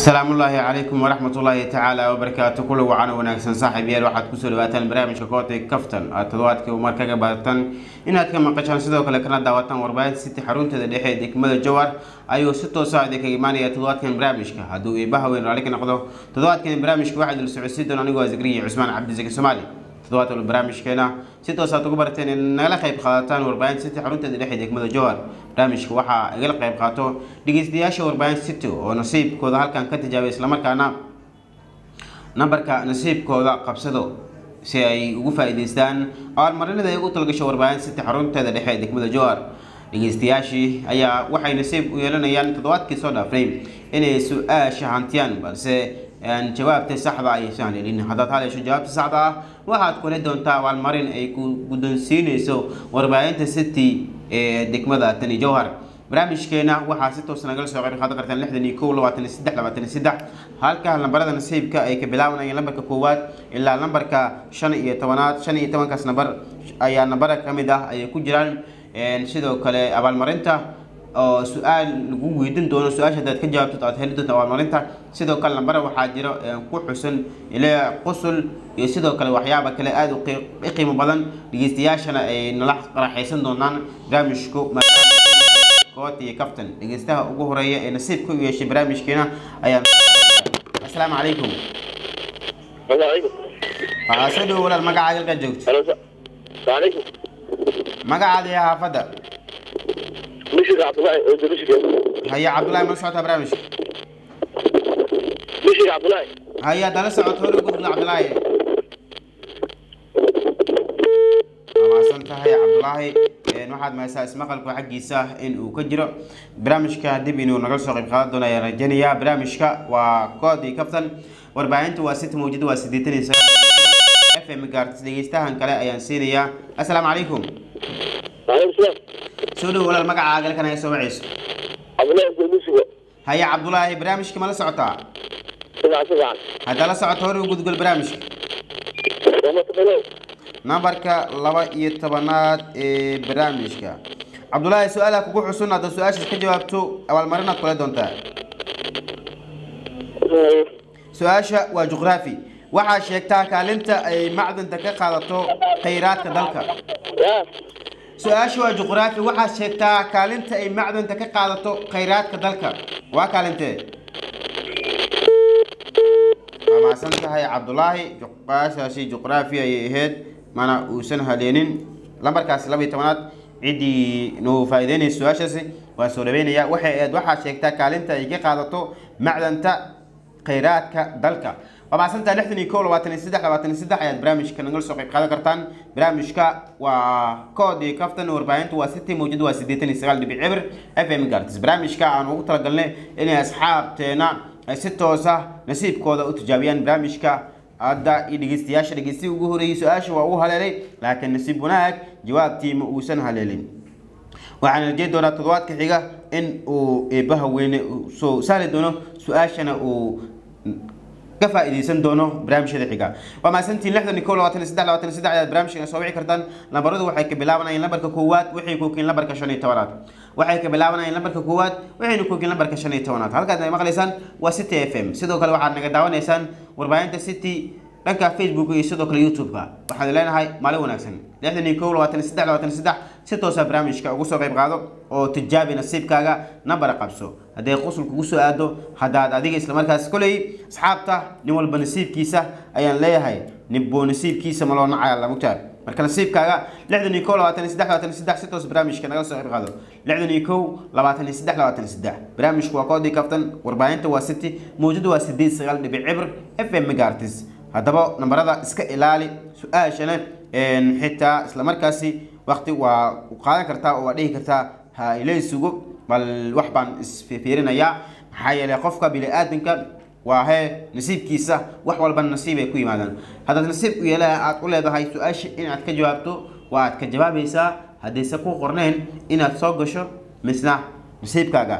السلام الله عليكم ورحمة الله تعالى وبركاته. كل وعنا وناكسن صاحب يال واحد كسر واتن برامج كوتي كفتن التضوات ومركز باتن إنها كما قشان سيدو كلا كنا دعوتنا ورباعد ست حرون تدري ديك مدى الجوار أيوة ستة ساعة ديك إيمانية التضوات كان برامج هادو يبها وين عليك نقضه تضوات كان برامج واحد السعودي دون أنا جوازقري عثمان عبد الزكي الصومالي تضوات البرامج كنا ستة ساعة تقبرتين نلا خيب خاتان ورباعد ست حرون تدري ديك مدى الجوار برامج وحى أقل خيب خاتو دقيس دياش ورباعد ستة ونصيب كذا هل كان كتجاوز إسلام كان نمبرك نصيب كذا قبضه سي وفا إديستان أول مرة ده يقول تلقى شو ربعين ست حرون تدا لحيدك مدى جوار لجستياشي أيا وحي نصيب ويلنا يعني تضوات كيسودا فريم إني سؤال شهانتيان بس يعني جواب تسحب أي يعني لأن حضرت على شو جواب تسحب واحد كل دون تا والمرين أي كودن سيني سو وربعين تستي ديك مدى تاني جوهر برامج كينا waxaa si toos ah naga soo qeyb qaadan kartaan 62 halka lambarada nasiibka ay ka bilaabanayaan lambarka koowaad ilaa lambarka 15 kaas nambar ayaa nambarka kamid ah ay ku jiraan sidoo kale abaalmarinta oo su'aal lagu weydiin doono su'aasha dad ka jawaabto aad heli doonto abaalmarinta sidoo kale lambar waxaa jiro ku xusan ilaa qusul iyo sidoo kale waxyaabo kale aad u qiimo badan dhageystayaashana ay nala qaraxaysan doonaan barnaamijku كوتي كابتن دقيستها ugu horeeya ee nasiibku u yeeshay barnaamijkeena ayaan assalaamu calaykum waalaikum asadu walaal magacaaga ka joogto waalaikum magacaada yaa haafada mishir abdullahi oo mishir haya abdullahi ma socota barnaamij mishir abdullahi haya dala socod hore gudub abdullahi ama santahay abdullahi waxaad maasaa ismaqalku xaqiisa in uu ka jiro barnaamijka dib inuu naga soo qayb qaadan doono ayaan rajaynayaa barnaamijka waa koodii kaftan warbaahintu waa sit mawjid waa 89 FM gaartis dhageystahan kale ayaan siinayaa assalaamu calaykum waalaikum salaam soo dhow walaal magacaaga kan ay soo wacayso abdullahi gudubsiga haya abdullahi barnaamijka ma la socotaa sabcan hadda la socoto hore u gudgol barnaamijka نمبرك لبا يتبنات برامجك عبد الله سؤالك كوكو حسن هذا سؤال كجوابته أول مرة كل دونتا سؤال وجغرافي waxa sheegtaa kaalinta ay macdanta ka qaadato kheyraadka dalka su'aashu waa juqraafi waxa sheegtaa kaalinta ay macdanta ka qaadato kheyraadka dalka waa kaalintee ma santahay Abdullahi juqraafi juqraafi ay ahayd mana uusan haleenin lambarkaas 12 cidii noo faa'iideynay su'aashaasi waa soo dhaweynaya waxa sheegtaa kaalinta ay ka qaadato macdanta kheyraadka dalka وما سنت لحدني كول واتني سدح ayaad barnaamijka naga soo qayb qaadan kartaan barnaamijka waa koodi kaftan warbaahintu waa 6 mawjad waa 89.0 FM gaartis barnaamijka aan ugu talagalnay in asxaabteena ay si toos ah nasiibkooda u tijaabiyaan barnaamijka hadda dhageystayaasha dhageystii ugu horeeyay su'aasha waa uu haleelay laakiin nasiib wanaag jawaabtii ma uusan haleelin waxaan rajay doonaa toddobaadka xiga in uu eebaha weyne soo saari doono su'aashana uu كفائديسن دونو برامج xiga وما سنتين 63 ayaad barnaamijka soo wici kartaan lambaradu waxay ka bilaabanayaan lambarka koowaad wixii ku keen lambarka 15aad waxay ka bilaabanayaan lambarka koowaad wixii ku keen lambarka 15aad halkaad ay maqlaysaan waa City FM sidoo kale waxaad naga daawanaysaan warbaahinta City dhanka Facebook iyo sidoo kale YouTube-ka waxaad leenahay maalin wanaagsan 63 si toos ah barnaamijka ugu soo qayb qaado oo tijaabi nasiibkaaga nambar qabso haday qosul kugu soo aado hadaad adiga isla markaas kulay asxaabta nin walba nasiibkiisa ayaan leeyahay nibbo nasiibkiisa ma loo nacay la mugtaar marka nasiibkaaga 63 si toos barnaamijka naga soo qayb qaado 63 barnaamijku waa koodi kaftan warbaahinta waa City mawjadu waa 89.0 FM gaartis hadaba nambarada iska ilaali su'aashana xitaa isla markaasi waqti waa qaadan kartaa oo dhihi kartaa ha ilay sugo bal wax baan isfiirinaya maxaa yeelay qofka bili aadanka waa he nasiibkiisa wax walba nasiib ay ku yimaadaan hadda nasiib u yeelaa aad u leedahay su'aasha in aad ka jawaabto waa aad ka jawaabaysaa haddii ku qorneen inaad soo gasho misna nasiibkaaga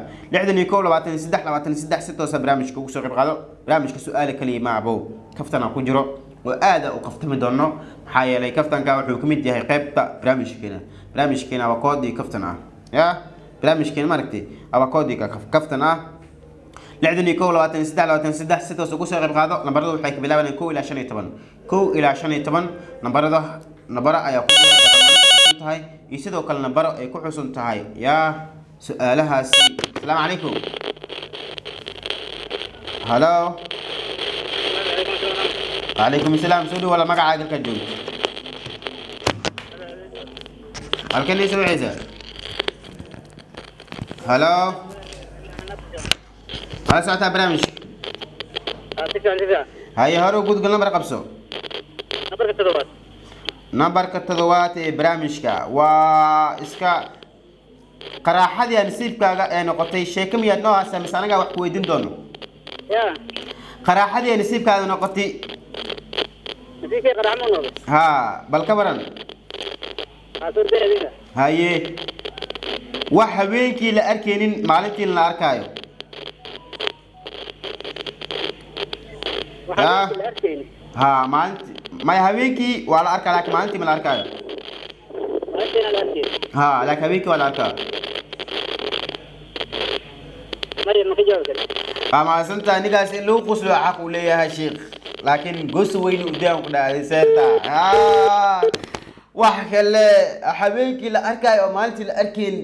63 si toos ah barnaamijka ugu soo qayb qaado barnaamijka su'aal kaliya ma abo kaftana ku jiro وآد وقفتم دونه حيالي كفتن كا وحكمت يا قبطة برامج كنا وقاضي كفتنا يا برامج كنا مركتي أو قاضي كفتنا لعدني كو لواتن سدح لواتن سدح ستة وسقوس غير هذا نبرة وحي كبلا كو إلى شني طبعا كو إلى شني طبعا نبرة أيا هاي يصيدوا كل نبرة يكون حسن تهاي يا سؤالها سي السلام عليكم هلا عليكم السلام سودو ولا مقع عادل كجون الكل يسوي عزة هلا هلا ساعتها برامج هاي هارو قد قلنا نمبر قبسو نمبر كتدوات برامجك وإسكا قراحة دي نسيب كا نقطة شيء كم يدنا سامسانا جا وحكويدين دونو قراحة دي نسيب كا نقطة نسيب كا قراحة منو ها بالكبران هاي وحبينكي لأركينين معلنتي لأركايو ها ما يهويكي ولا أركا لكن ما أنت من الأركايو ها لك هويكي ولا أركا مريم ما كجاوب ما سنت نيجا لو قصلوا عقول يا شيخ لكن قصوا وين قدام كده سنتا وحكي حبيبي لأركايو ما أنت الأركين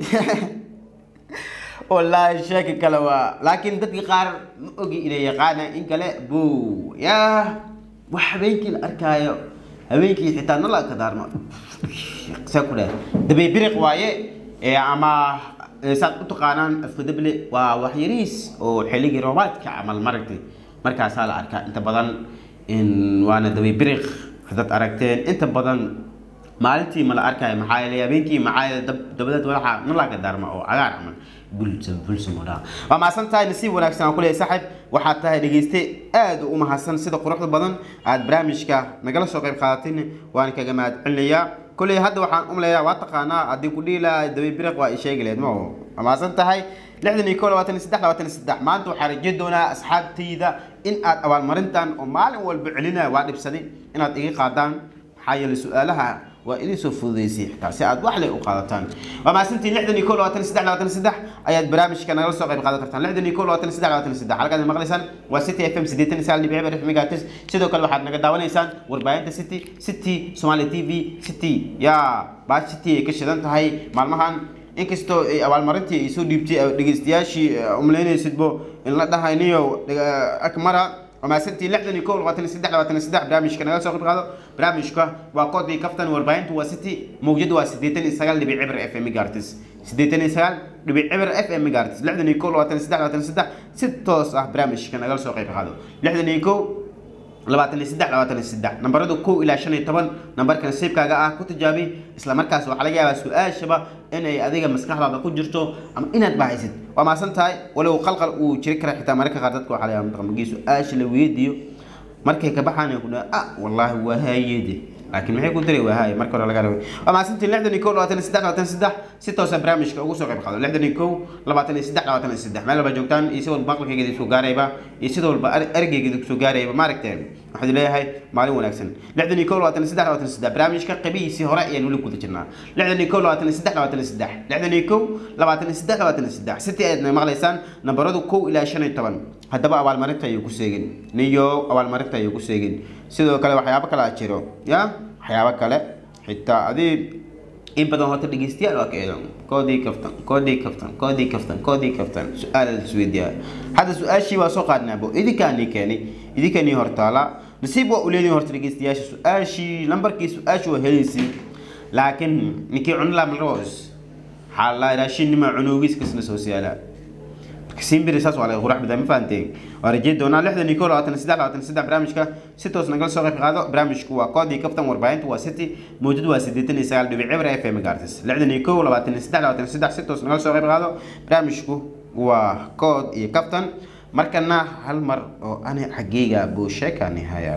والله شاكي كلوا لكن دتك قار أجي إلى يقانا إنك لا بو يا وحبينك الأركايو هبينك حتى نلا كدار ما سكولا دبي بريق وايه أما سات تقانان أفقدبلي وحيريس وحليقي روبات كعمل مركز على أركا أنت بدن إن وانا دبي بريق حدت أركتين أنت بدن مالتي مال أركاي محايل يا بينكي معايا دبلت ولا حاجة نلا كدار ما أو عقار عمل بلس مودا وما سنتاي نسيب ولا كسان كل صاحب وحتى دغيستي اد وما حسن سيده قروحد بدن اد برامجka nagala soo qayb qaadatin waan kaga mahad celiya kulay hadda waxaan umleeyaa waa taqaana hadii ku dhiila dabi biriq waa sheegaleed ma ama santahay 62 maanta waxaan rajay doonaa asxaabtayda in aad awaal marintan oo maalin walba celina waa dhibsaday inaad iga qaadaan xayal su'aalaha وإلي سوفوديسي تاسي أد واحد وقادتان وما سنتي لحد نيكول واتن سدح أياد برامج كان رسوا غير قادتان لحد نيكول واتن سدح حلقة المغلسان وستي FM سديتن سال اللي بيعبر في ميجاتس سيدو كل واحد نقدر داون إنسان وربعين ستي سومالي TV ستي يا بعد ستي كشدان تهاي معلمهان إنكستو أول مرتي يسود ديبتي دقيستياشي أمليني سيدبو إن لا ده هاي نيو أكمرة وما سنتي لحد نيكول واتن سدح برامج كان رسوا غير قادة برامجك وقاضي كفتن وربعين وستي موجود وسديتن إسرائيل اللي بيعبر FM ميجاتس سديتن إسرائيل اللي بيعبر FM ميجاتس لحد نيكول واتن سدح ستة صح برامج كان رسوا غير قادة لحد نيكول لبعتني سدح نمبر دو كو إلى شني طبعا نمبر كان سيب كاجا كنت جابي إسلام مركز وحلاقي سؤال شبه إن أديك مسكح بعد كل جرتو أم إن تبعيسد وما سنتاي ولو خلق وشركة حتى مركز قادتك وحلاقي متقم جيسو آش لويديو مركز كبحانة يقول والله هو هايدي لكن ما يكون دري وهاي مركز ولا قالوا وما سنتي لحد نيكول واتن سدح ستة برامج كوسو غير خالد لحد نيكول لبعتني سدح ما لو بجوكتان يسوي الباقل كي يدسو غاريبا يسوي الأرجع يدسو غاريبا ماركتين واحد ليه هاي معلومة ونكسن لحد نيكول واتن سدح برامج كقبي سهراء ينولي كذا جنا لحد نيكول واتن سدح لحد نيكول لبعتني سدح ستة أدنى مغلسان نبردو كو إلى شنو طبعا هذا بقى أول مرة يكوسيجن نيو أول مرة يكوسيجن سيدو كلا وحيابك كلا أشيرو يا حيابك كلا حتى هذه إن بدون هذا الجستيا لو كيلو كودي كفتن سؤال السويديا هذا سؤال شيء وسوق نبو إذا كان يهرتالا نسيب وأولادي هرت الجستيا سؤال شيء نمبر كي سؤال شو هيلسي لكن نكي عنلا من روز حالا راشين ما عنوجيس كسن سوسيالا كسين بريساس ولا غرح بدأ مفانتين ورجيت دونا لحد نيكول واتن سدح برامجك ستة نقل سوق هذا برامجك وقاضي كفتن وربعين وستي موجود وسديتن إسرائيل دبي عبر FM ميجاتس لحد نيكول واتن سدح ستة نقل سوق هذا برامجك وقاضي كفتن مركنا هالمر أنا حقيقة بوشكا نهاية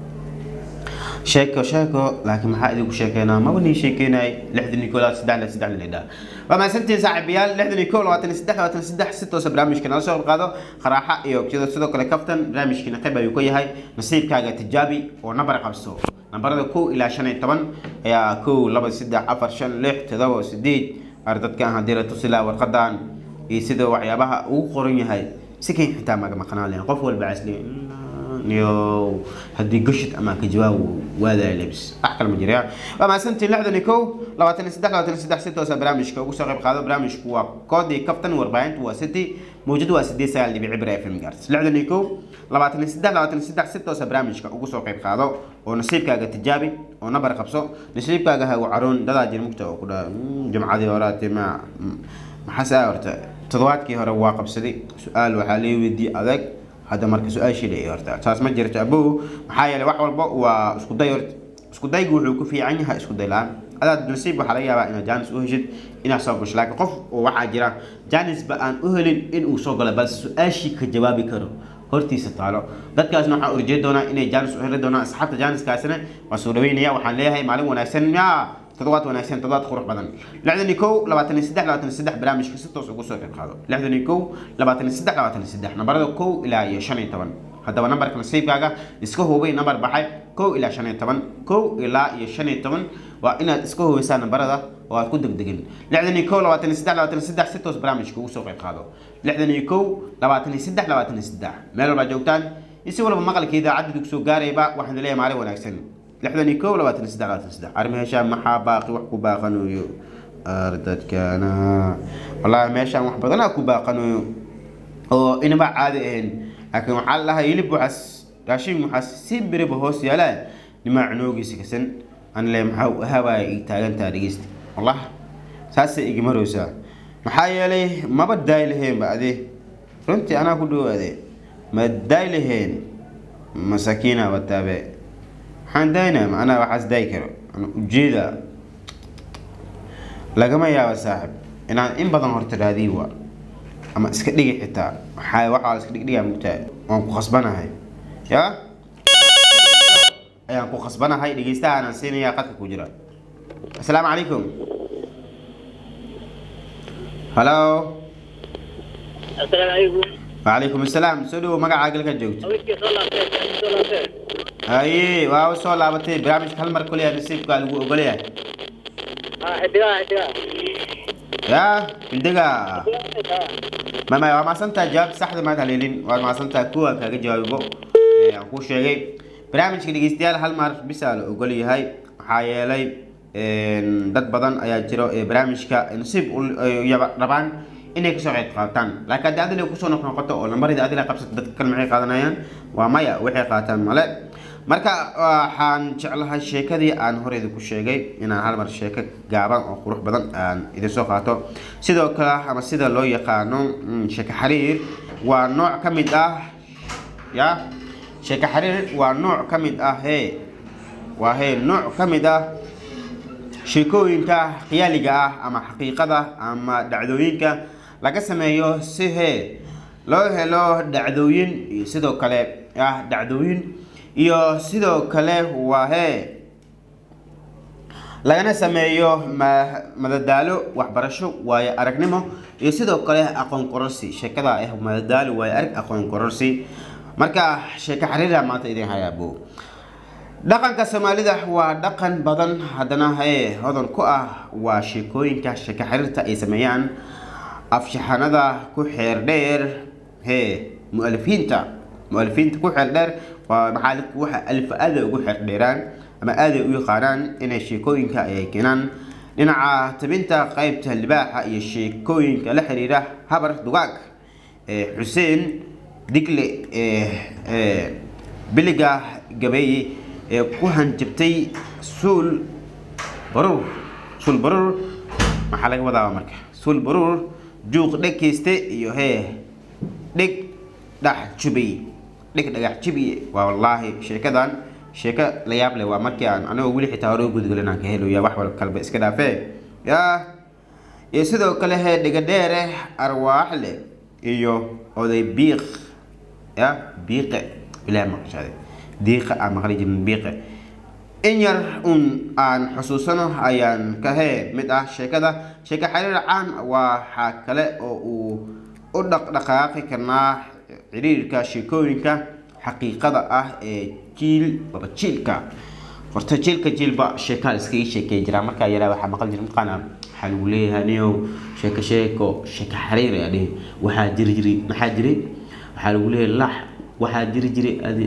شيكو لكن ما حد يقول شيكنا ما بني شيكنا لحد نيكولا سدح لدا وما سنتي صاحب بيال لحد نيكول واتن سدح ستة برامج كنا سوق هذا خراحة يو كذا سدق كفتن برامج كنا قبل يكوي هاي نصيب كاجا تجابي ونبر قبسو نبر كو إلى شني طبعا يا كو لبس سدح عفر شن لح تذو سديد أردت كان هديرة تصلا والقدان يسدوا وعيابها وقرني هاي سكين حتى ما قناه لين قف والبعسلي نيو هدي قشت أما كجواب وهذا لبس أحكي المجرية وما سنتي اللعبة نيكو لو تنسدح ستة برامج كو سوق هذا برامج كوا كودي كابتن وربعين وستي موجود وسدي سال اللي بعبرة في المجارس لعبة نيكو لو تنسدح ستة برامج كو سوق هذا ونصيب كاجا تجابي ونبر قبصو نصيب كاجا هو عرون دلا جل مكتوب كذا جمعة وراتي ما حسا ورت تضوات كي هو واقب سدي سؤال وحالي ودي أذاك هذا مركز سؤال شيء لي ورت أساس ما جرت أبوه محايا لواحد والبا وسكوداي ورت سكوداي يقولوا كفي عنها سكوداي الآن هذا نصيب وحاليا بقى إنه جانس أهجد إنه صوبش لكن قف وواحد جرا جانس بقى أهلين إنه صوغله بس سؤال شيء كجوابي كرو هرتي ستالو dadka asna waxa urjeed doona inay jaanis u heli doonaan asxaabta jaanis kaasina waa soo dhaweynaya waxaan leeyahay maalin wanaagsan toddobaad wanaagsan toddobaad qurux badan 23 barnaamijka si toos ugu soo qayb qaado 23 nambarada 1 ilaa 15 haddaba nambarka nasiibkaaga iska hubay nambar baxay 1 ilaa 15 1 ilaa 15 waa inaad iska hubaysaa nambarada oo aad ku degdegin 23 si toos barnaamijka ugu soo qayb qaado 23 meel walba joogtaan isi walba maqalkeeda cadid soo gaarayba waxaan leeyahay maalin wanaagsan 23 armeesha maxaa baaqi wax ku baaqanayo ardadkana wallahi meesha wax badan ku baaqanayo oo inaba caadi ahayn laakiin waxa la hilib waxas raashin waxas si biriba hoos yaala nima cunoogiisa kasan aan leeyahay maxaa hawaay taagan taariikhda wallahi saasi igmaroosa maxaa yeelay maba daaylahayn baadee runtii ana ku dhawaade ma daaylahayn masaakiina wataabe waxaan daynaa ana waxaas daay karo ana ujeeda lagama yaabo saaxib inaan in badan horta raadiyo waa ama iska dhigi xitaa waxa iska dhigaa mugtaa waan ku khasbanahay ya ayaan ku khasbanahay dhageystaha aan siinaya qadka ku jira assalaamu calaykum هلو السلام عليكم وعليكم السلام سلو مقع عاقل كجوت اي واو سو لابتي برامج كلمر كليا نسيب قال وقوليا حدقة يا بندقة ما سنتا جاب صح ما تهليلين وما سنتا كوا كاجا جوابو كو شيغي برامج كدي استيال هل مار بيسال وقولي هاي حيالي dad badan ayaa jiro barnaamijka nasiib rabaan inay ka soo qayb qaataan laakiin haddii aad ku soo noqoto oo lambarada aad la qabsato dadka kale maxay qaadanayaan waa maya waxay qaataan male marka waxaan jeclahay sheekadii aan horeyda ku sheegay inaan hal mar sheeko gaaban oo qurux badan aan idin soo qaato sidoo kale ama sida loo yaqaano sheeko xariir waa nooc ka mid ah ya sheeko xariir waa nooc ka mid ah nooc ka mid ah sheekooyinka qiyaaliga ah ama xaqiiqada ama dhacdooyinka laga sameeyo si loo helo dhacdooyin iyo sidoo kale dhacdooyin iyo sidoo kale waa lagana sameeyo madadaalo waxbarasho waayo aragnimo iyo sidoo kale aqoon kororsi sheekada madadaalo waayo arag aqoon kororsi marka sheeko xariira maanta idin hayaabo dhaqanka Soomaalida waa dhaqan badan hadana hodan ku ah waa sheekooyinka sheeko xiriirta ay sameeyaan afshaxanada ku xeer dheer mu'alifiinta ku xeer dheer waa maxalid waxa alf aad ugu xeer dheeraan ama aad u yaqaanaan inay sheekooyinka ay keenaan dhinaca tabinta qaybta libaaxa iyo sheekooyinka la xiriira habar dugaag Xuseen Digle biliga gabeey ku hanjabtay suul barur maxaa laga wadaa marka suul barur juuq dhageyste iyo dhig dhagax jubiye waa wallahi sheekadan sheeko la yaab leh waa markii aan anigu wili xitaa hore gudgalan aan ka helayo wax wal kalba iska dhaafee iyo sidoo kale dhiga dheere arwaax leh iyo oday biiqe ilaa maqshade ديقة أم خليج من بيقة إنير أن حسوسنا أيان كهي متى شيكة حرير عن وحكلا أو دقائق كنا عرير كشيكوين حقيقة جيل ببتشيل ورتجيل كجيل با شيكال سكي شيكة جرامر كيرا وحمقل جرم قنا حلولي هنيو شيكة حرير يعني وحاجري محاجري waxaa lagu leeyahay lax waxaa jiri jiray adi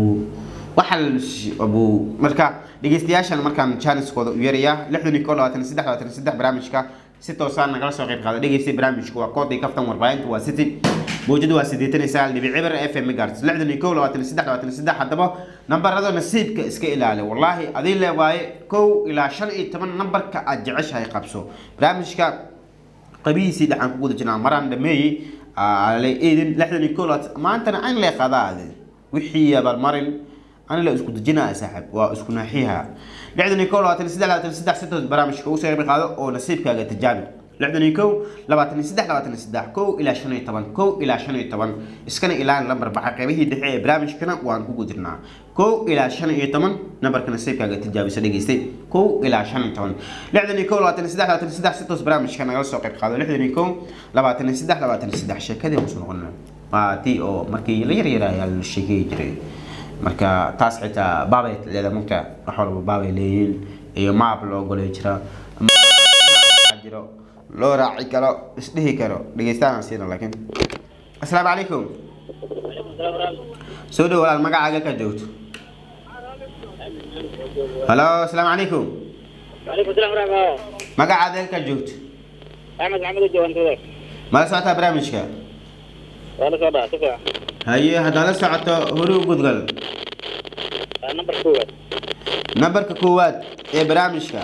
abu marka dhageystayaashan markaan channelskooda u yeerayaa 6123 barnaamijka si toosan nagala soo qayb qaada dhageystay barnaamijku waa koodii kaftan warbaahinta waa city موجود واسديتني سال دبي عبر اف ام ميجارتس لعدني كول واتن سدح حدبا نمبر هذا نصيبك اسك الى والله ادي له واي كو الى 18 نمبر كاجعش هاي قبسو برامجك قبيسي دحان كودا جنا مران دمي على ايدن لعدني كول ما انت انا لا قضاء وحيه بالمرن انا لا اسكو دجنا ساحب واسكو ناحيها لعدني كول واتن سدح 6 برامجك او سير بقاده او نصيبك تجابي لعدني كو لباتني سدح كو إلى 15 كو إلى 15 إسكان إلى نمبر بحقيبه دحية برامج كنا وان كو قدرنا كو إلى 15 نمبر كنا سيب كاغا تجابي سدقيستي كو إلى 15 لعدني كو لباتني سدح 6 برامج كنا غير سوق قادو لعدني كو لباتني سدح شكدي وصل قلنا باتي او مركي يريرا يا الشيكي جري marka taas xitaa baabay leedahay marka wax walba baabay leeyeen iyo maap loo golay jira jiro loo raaci karo isdhihi karo dhageystaan siina laakiin assalaamu calaykum soo dhaw walaal magacaaga ka joogto halo assalaamu calaykum وعليكم السلام ورحمة الله. magacaaga ka joogto أحمد جوانتوه. mala socotaa barnaamijka وأنا صدق شكرا. haye haddaad la socoto hore u gudgal نمبر كويس. nambarka koowaad ee barnaamijka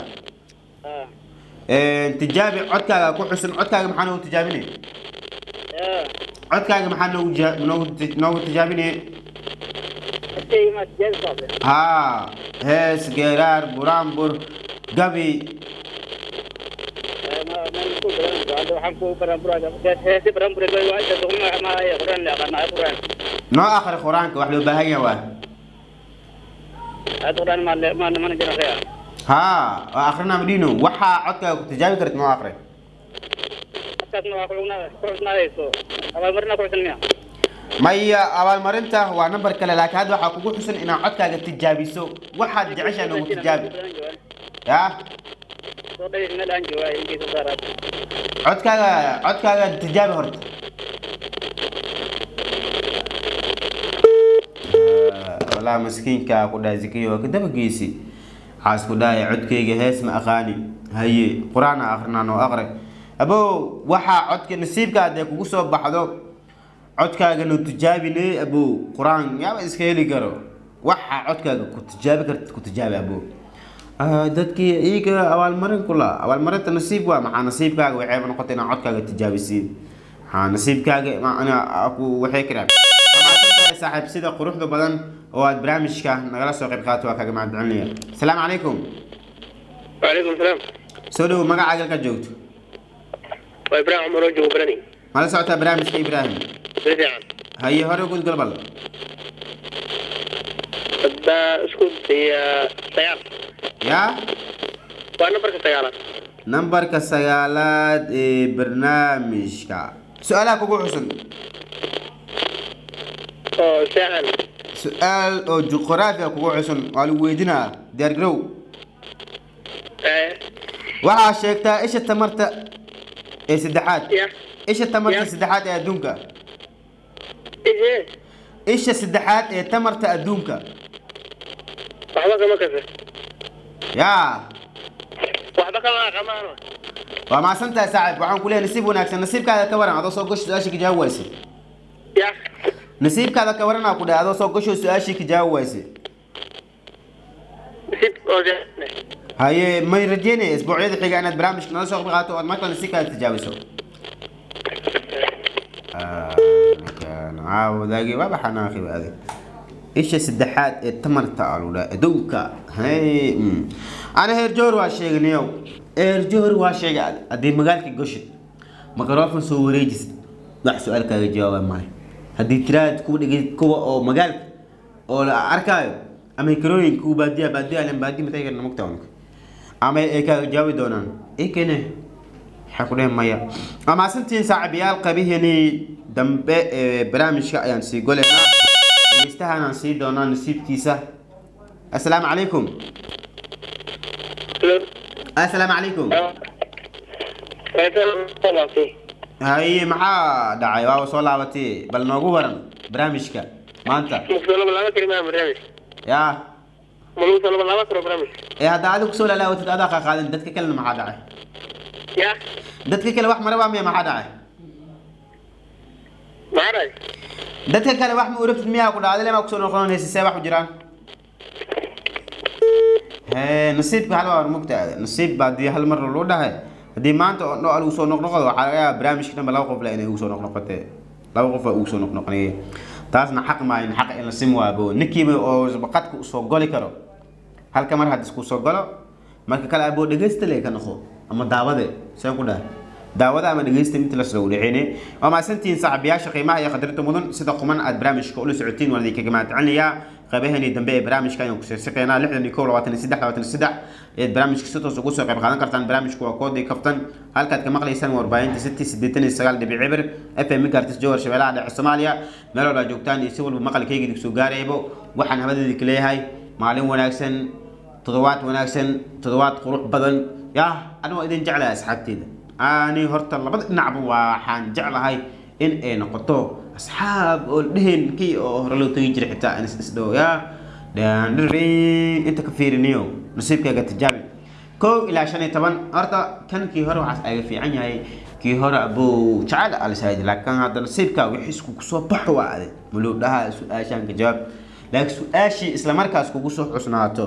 tijaabi codkaaga ku xusan codkaaga maxaa noogu tijaabinay codkaaga maxaa noogu tijaabinay أنتي ما تجاوز صعب. ها hees geeraar buraanbur gabi ما نقول برامج هذا حنقول برامج هذا برامج اللي هو عايز تقول ما هي قرآن لا قرآن قرآن. noo akhri quraanka wax loo baahan yahay waa هذا قرآن ما نجرا خير. ها akhrina madino waxa codkaaga ku tijaabi kartid noo akhri أكثر من أقولنا كورسنا هيسو. أول مرة كورسنا. maya abaalmarinta waa number kale laakiin hadda waxa kugu xusan inaad codkaaga tijaabiso waxaad jeceshahay noogu tijaabi yaa صدق إن الآن جوا إنجي صدارات. codkaaga tijaabi horta والله مسكينك كودا زكيو كدبا جيسي حاس كودا عدكيغا هيس ما اغاني هي قران اخرنا نو اقرا ابو وحا عدك نصيبك هدا كوغو سو بخدو عدكاغا نو تجابيني ابو قران يا اسكا هلي كارو وحا عدكاغا كتجابي كرت كتجابي ابو dadkii iiga awaalmarin kula awaalmarinta nasiib waa maxaa nasiibkaaga waxay noqotay inaad codkaaga tijaabisiin ha nasiibkaaga ana aku waxay kiraan صاحب سيده قروحده بدن oo aad barnaamijka nagala soo qayb qaato waa kaga mahadcelinaya assalaamu calaykum وعليكم السلام. soo dhaw magacaaga ka joogto وإبراهيم عمر وجه وبرني. mala socotaa barnaamijka ibraahim رجعا. haye hore gud galbal بدا اسكت هي سيارة. yaa وأنا بركة سيارة. nambarka sagaalaad ee barnaamijka su'aalaha kugu xusan سهل. su'aal oo juqraafiya kugu xusan waa lagu weydiinaa diyaar garow waxaa sheegtaa isha tamarta ee saddexaad isha tamarta saddexaad ee adduunka إيه. isha saddexaad ee tamarta adduunka وحبك ما كذا. yaa وحبك ما كمان. waa maasantahay saaxiib waxaan ku leeyahay nasiib wanaagsan nasiibkaada ka waran adoo soo gasho su-aashii ka jawaab wayse يا. nasiibkaada ka waran aa ku dhahay adoo soo gasho su-aashii ka jawaab wayse نسيت أوجه. haye may rajeynaya isbuucyada xiga inaad barnaamijka nala soo qayb qaato ood markale nasiibkaada tijaabiso caawadaagii waaba xanaaqi adig isha saddexaad ee tamarta aludha adduunka hay ana heer joor waa sheegnayow heer joor waa sheegay haddii magaalka goshid microphone soo wareejisid wax su-aal kaaga jawaaba male haddii tiraad kuwa dhegeysid kuwa oo magaalka oo la arkaayo ama karooyin kuwa baadiya len baadiya matay karna mugtawanka ama ay kaaga jawaabi doonaan ikene waxaa ku dhehen maya ama asantiin saaxiibayaal qabiheeni dambe ee barnaamijka ayaan sii goleynaa dhegeystahanaan sii doonaa nasiibkiisa assalaamu calaykum assalaamu calaykum haye maxaa dhacay waaba soo laabatay bal noogu waran برامجك ما أنت مصطلح لا كلمة برنامج يا مصطلح لا كلمة برنامج يا هذا عادك سؤال لا وتتأذى قاعد دتك كلام ما حدا يا دتك كلام واحد مرة ما حدا ما أعرف دتك كلام واحد وربت المياه كل هذا لما أقصد نقولون هسه سبع وجيران نصيبك هلا مبتع نصيب بعد هالمرة الأولى هاي هدي ما أنت نقول وصل نقطة وحاجة برامج كنا بلا وقف لأنه وصل نقطة لا وقف وصل نقطة تاسنا حق ما إن حق إن سموا أبو نكيم أو بقتك وصل قولي كرو هل كمان هادس وصل قلو ما كلا أبو دقيست ليه كان أخو أما دعوة ده سيكون ده دعوة أما دقيست مثل سلولي عيني وما سنتين صعب يا شقي ما هي قدرته مدن صدقوا البرامج كله سعتين ولا ذيك جماعة عني قبهني دنبي برامج كانوا كسرنا لحد نيكول واتن السدح برامج كسرته سقوس قبل قادن كرتان برامج كودي كفتن هل كانت كمقلي سنة 40 ستة سدتين السجال دبي عبر FM كارتس جور شباب على الصوماليا ملو لا جوكتان يسوي بمقل كيجي دكسو قاريبو وحن هذا ذيك ليه هاي معلم وناكسن تضوات قروح بدن يا أنا إذا جعلها أسحبتي أنا هرت الله بدأ نعبو وحن جعلها هاي إن نقطه أصحاب ولهن كي رلو تيجي حتى أنس إسدو يا دان ري أنت كفير نيو نصيبك يا تجابي كو إلى عشان طبعا أرتا كان كي هرو عس في عني هاي كي هرو أبو تعال على سعيد لكن هذا نصيبك ويحسك كسو بحوا هذا ملو ده سؤال عشان كجواب لكن سؤال شيء إسلام مركز كوسو حسناته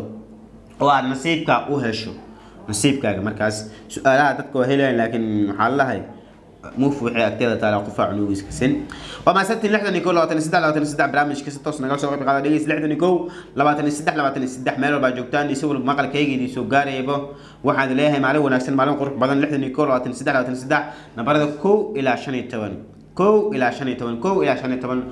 وعن نصيبك وهشو نصيبك مركز سؤالات تذكر هلا لكن حالها هاي مو في أكتر ترى قفا عنويس كسن وما سنت اللحظة نيكول لو تنسدع برامج كسر توصل نقول سوي بقى دقيقة اللحظة نيكول لو تنسدع ماله بجوكتان يسوي مقال كيجي يسوي قاري يبه واحد ليه معلومة وناكسن معلومة قرب بعدين اللحظة نيكول لو تنسدع نبرد كو إلى عشان يتون كو إلى عشان يتون كو إلى عشان يتون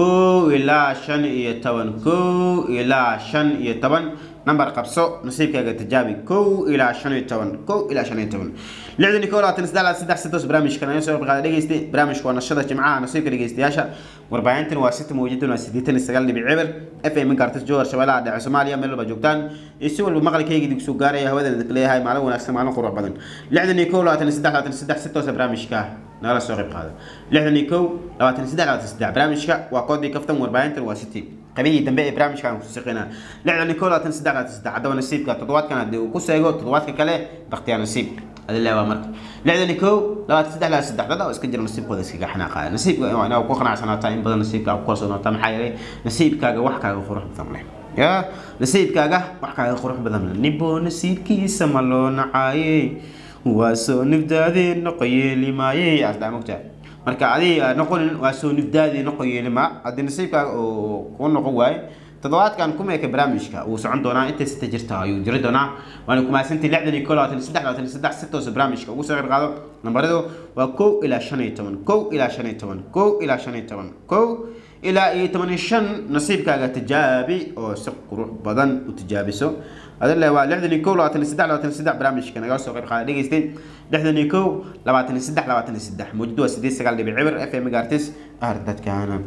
كو إلى عشان يتون كو إلى عشان يتون نمبر قبصو نصيبك يا تجابي كو إلى عشان يتون كو إلى عشان يتون لعد نيكولا تنسدع ستوس برامج كان يسوي بقى دقيقة برامج كون الشدة جماعة نصيبك دقيقة ياشا و40 و6 موجودين و60 استقل بعبر FM كارتس جور شوالة على صوماليا ملو بجوكتان يسوي المغرب كي يجي دكسو قاري هذا اللي ذكليه هاي معلومة وناكسر معلومة قرب بدن لعد نيكولا تنسدع ستوس برامج كا نرى سوق هذا لعد نيكو لو تنسدع برامج كا وكودي كفتم و40 و60 قبيل تنبئ برامج كانوا سقينا لعد نيكولا تنسدع عدو نصيبك تضوات كانت وكوسيجو تضوات كله بختيار نصيب هذا اللي هو مرك لعد نيكو لا تسدع هذا واسكجر نصيب قد اسكجا حناقه نصيب انا وقنا سنتين بدل نصيبك او كورس سنتين محايري نصيبك wax kaaga qurux badan ya nasiibkaaga wax kaaga qurux badan nibo nasiibkiisa ma loo nacaayay waa soo nifdaadeen noqoyeeli maayay asda mugta marka adii noqon waa soo nifdaadeen noqoyeeli ma hadii nasiibkaaga oo ku noqon waay toddobaadkan kuma ee barnaamijka uu socon doona inta sita jirta ayuu jiri doona waan kuma santi lixdan iyo koow labaatan saddex sito barnaamijka ugu soo qaado nambaradu waa 1 ilaa 15 1 ilaa 15 1 ilaa 15 1 إلى 85 نصيبك تجابي أو سق روح بدن وتجابسه هذا اللي هو لحد نيكو لو تنسدع برامج كنا قاعد سوق خالد دقيقتين لحد نيكو لو تنسدع موجود وسيدي سجل بعبر FM جارتس أردت كأنا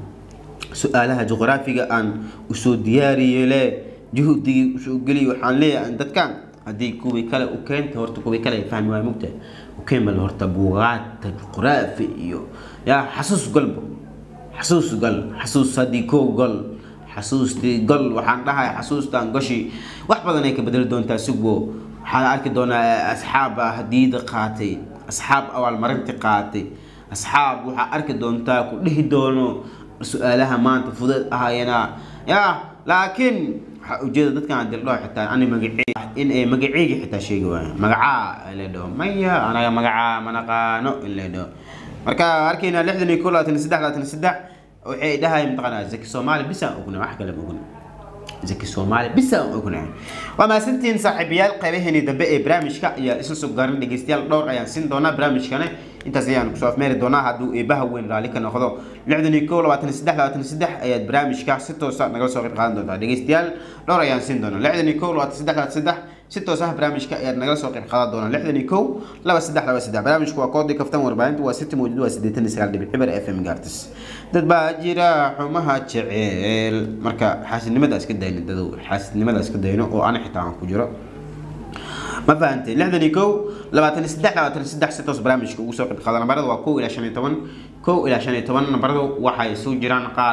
سؤالها جغرافيا عن وسود دياري لا جهودي وسود قلي وحالي عندك كان هدي كوبي كلا وكان كهرت كوبي كلا يفهم واي مقطع وكان بالهرت بوغات جغرافي يا حسوس قلبه حسوس هدي كو قل حسوس دي قل وحان لها حسوس تان قشي واحد بدنا هيك بدل دون تاسوقو حان أرك دون أصحاب هديد قاتي أصحاب أول مرنت قاتي أصحاب وحان أرك دون تاكو ليه دونو سؤالها ما أنت فضل هاينا يا لكن وجدت كان عند الله حتى أنا مقعي إن إيه مقعي حتى شيء مقعا اللي دو ميا أنا مقعا منقانو اللي دو marka arkayna lixdan iyo koow تنسدع waxay dhahay maqana zaki Soomaali bisa ogna wax kale ogna zaki Soomaali bisa ogna wama santiin saaxiibayaal qaybahani dambe ee barnaamijka iyo isu soo gaarin dhageystayaal dhowr ayaan sin doona barnaamijkana intaas ayaan ku soo afmeeri doonaa haduu eebaha weyn raali ka noqdo lixdan iyo koow 23 ayaad barnaamijka si toos ah naga soo qaadan doontaa dhageystayaal dhowr ayaan sin doona lixdan iyo koow 23 si toos ah barnaamijka ayaad naga soo qaadan doonaa lixdan iyo koow 23 barnaamijku waa koodi kaftan warbaahinta waa 6 mawjud waa 89 FM Gartis dad baa jira xumaha jecel marka xaasidnimada iska dayno dad xaasidnimada iska dayno oo aan xitaa ku jiro ما فهمت لحظة كو لبعتني سدح ستوس برامج كو سوق الخضر نبرد وكو إلى 15 كو إلى 15 نبرد وحي سو جيران قار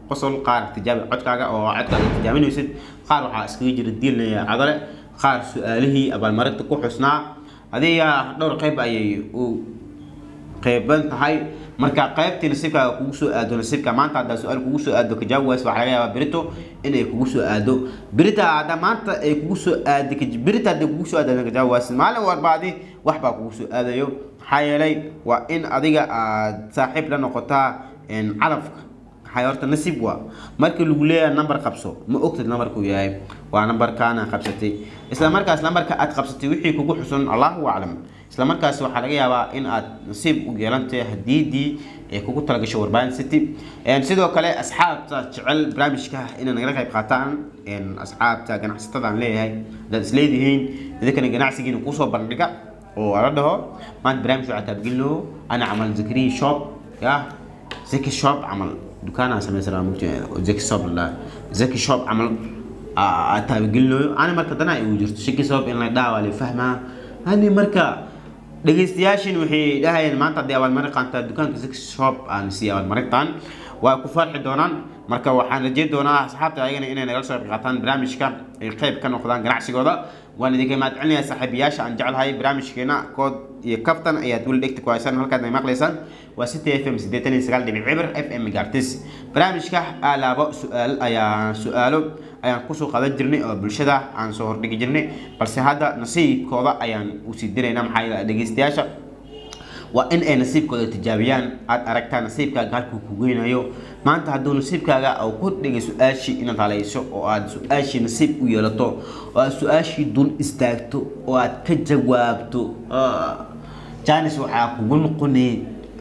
qosol qaar tijaabi codkaaga oo codkaaga tijaabinaysid qaar waxa iskaga jira diilnaya cadale qaar su'aalihii abaalmarinta ku xusnaa adiga dhowr qayb ayay u qayban tahay marka qaybtii nasiibkaaga kugu soo aado nasiibka maanta hadda su'aal kugu soo aado ka jawaab waxa laga yaabaa berito inay kugu soo aado berita hadda maanta ay kugu soo aado berita hadda kugu soo aado ka jawaab maalin warbaadi waxba kugu soo aadayo maxaa yeelay waa in adiga aad saaxiib la noqotaa calafka حيارت نصيب وا مركي لغوليا نمبر قبصو ما أكتد نمبر كوياي ونمبر كان قبصتي إسلام مركز نمبر كأت قبصتي وحي كوكو حسن الله أعلم إسلام مركز وحلقيا وا إن أت نصيب وجيرانته هديدي كوكو تلاقي شور بان ستي إن سيدو كله أصحاب تشعل برامج كه إن نقرأ كيف قطعن إن أصحاب تاجنا استطاع ليه هاي ده سليدي هين إذا كان جناح سجين وقصوا برنجة وأرده ما برامج عتاب له أنا عمل ذكري شوب يا زكي شوب عمل دكان اسمه مثلا زكي شوب لا زكي شوب عمل اتابقل له انا marka dana ay jirto shaki sabab in la dhaawale fahma hani marka dhageystayaashin wixii dhahayeen maanta deewal marqanta dukaanka zaki shop aan siiyay marqan waa ku farxi doonaan marka waxaan rajay doonaa asxaabta ayagana inay naga soo qaataan barnaamijka ay qayb ka noqdaan ganacsigooda waan idinka mahadcelinayaa saaxiibayaasha aan jecelahay barnaamijkeena kood iyo kaftan ayaad weli dhigta ku haysan halkaad ay maqlaysaan waa City FM 89.1 FM Gartis barnaamijka alaabo su'aalo ayaan ku soo qaadan jirnay oo bulshada aan soo hordhigi jirnay balse hadda nasiibkooda ayaan u sii direynaa maxay dhageystayaasha waa in ay nasiibkooda tijaabiyaan aad aragtaa nasiibkaaga halkuu ku geynayo maanta hadduu nasiibkaaga oo ku dhigay su'aashii inaad halayso oo aad su'aashii nasiib u yeelato oo aad su'aashii dul istaagto oo aad ka jawaabto jaanis waxaa kugu noqonay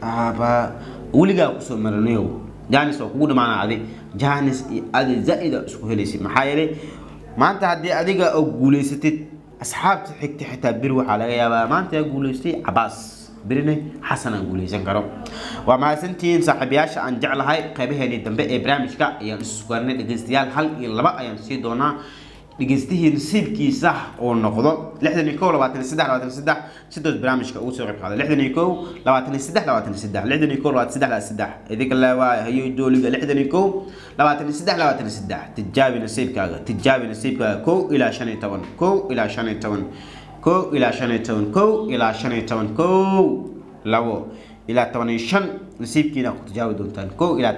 weligaa kusoo maranayo jaanis oo kugu dhamaanaaday jaanis iyo adi zaa'ida isku helaysid maxaa yeelay maanta haddii adiga oo guulaysatid asxaabta xigta xitaa bir waxaa laga yaabaa maanta yaa guulaystay cabaas بريني حسنا نقول إذا كرو وما سنتين صاحبياش عن جعل هاي قبيه اللي تنبأ برامج كا يعني سكرنا الجزديال هل يلا بقى يعني سيدونا الجزديه نسيب كي صح أو نقضه لحد نيكو لو عتني سدح سدوس برامج كا أوسع هذا لحد نيكو لو عتني سدح لحد نيكو لو عتني سدح إذا كلا هي دولي لحد نيكو لو عتني سدح تجابي نسيب كا كو إلى شان يتون كو إلى شان يتون كو إلى شان يتون كو لو إلى 85 نسيب كينا تجاوز دونتان كو إلى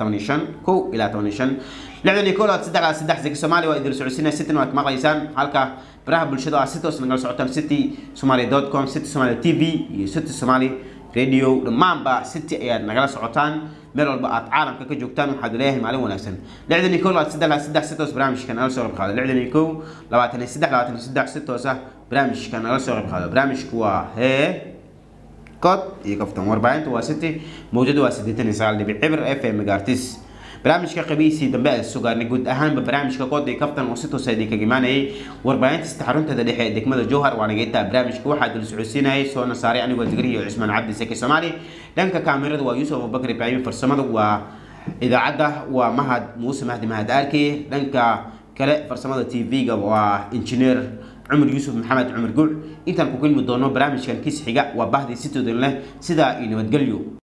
85 لعدنا يكون سدح زي الصومالي وإدرس عسينا 6 وقت ما غيسان هالكا براه بالشدة 6 سنغال سعوتان سيتي somali.com سيتي somali TV سيتي somali راديو لمانبا سيتي أياد نغال سعوتان ميرول بقى عالم كجوكتان وحد ليه معلوم وناسن لعدنا يكون سدح 6 برامج كان أول سورب هذا لعدنا يكون لواتني سدح 6 برامج كان أول سورب هذا برامج كوا هي كود يكفتم 40 وستي موجود وستين سال بعبر FM Gartis برامج كقبيسي دنبال السجار نجود أهم ببرامج كود يكفتم وستو سيدي كجمانة وربعين تستحرون تدري حد دكمل الجوهر وأنا جيت برامج كواحد السعوديين هاي سونا صاري أنا وزجري وعثمان عبد السكي الصومالي لأنك كاميرا ويوسف أبو بكر إبراهيم في الصمد وإذا عدى ومهد موسى مهد أركي لأنك كلا في الصمد تي في وإنجنير عمر يوسف محمد عمر قول انت كل مدونو برامج كان كيس حقا وبهدي 6 دولار سدا إنه تقليو